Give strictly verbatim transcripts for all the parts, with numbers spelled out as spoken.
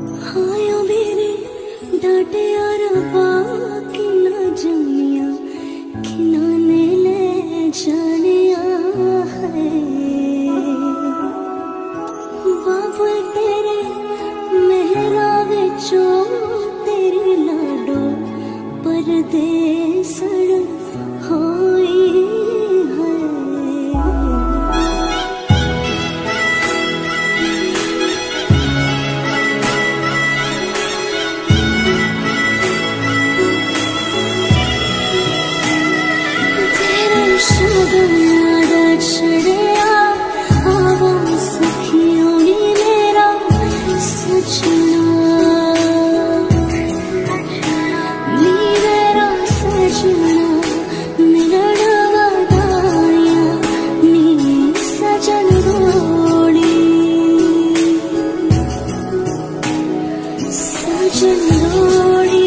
आयो मेरे डाटे यार बाकी ना जमिया किनाने ले जानिया है बाबू तेरे मेहरा विचो तेरी लाडो परदेसण होई है। तेरे शगुनादा छड़िया आवो सखियों नी मेरा सजना नी मेरा सजना मिलन वदाया नी सजन रोड़ी सजन रोड़ी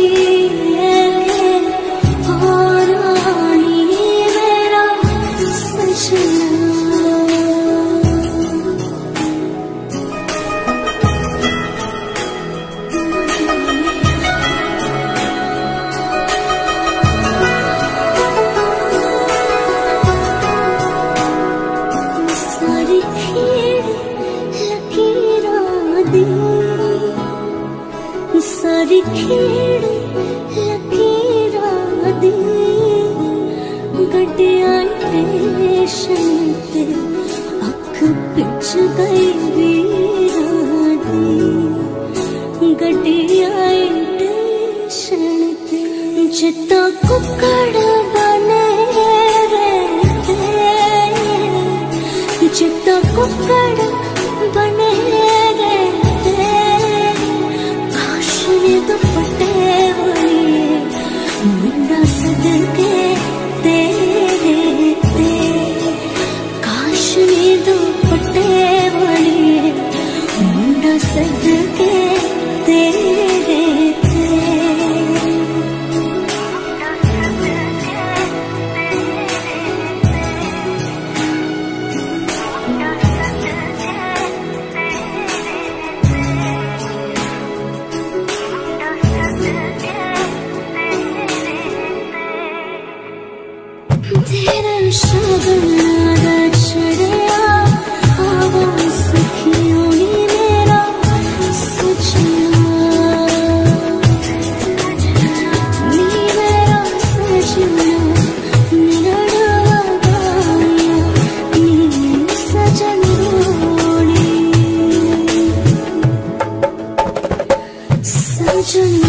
सारी खेड़ लकीरा दी गड्डिया स्टेशन ते अख पिछ गई वीरा दी गड्डिया स्टेशन ते जिता कुकड़ बने रहते जिता कुकड़ बने दुपट्टे वाली मुंडा सदके तेरे ते काश नी दुपट्टे वाली मुंडा सदके तेरे ते। तेरा शगुनादा छड़िया आवो सखियों नी मेरा सजना नी मेरा सजना मिलन वदाया नी सजन रोड़ी सजन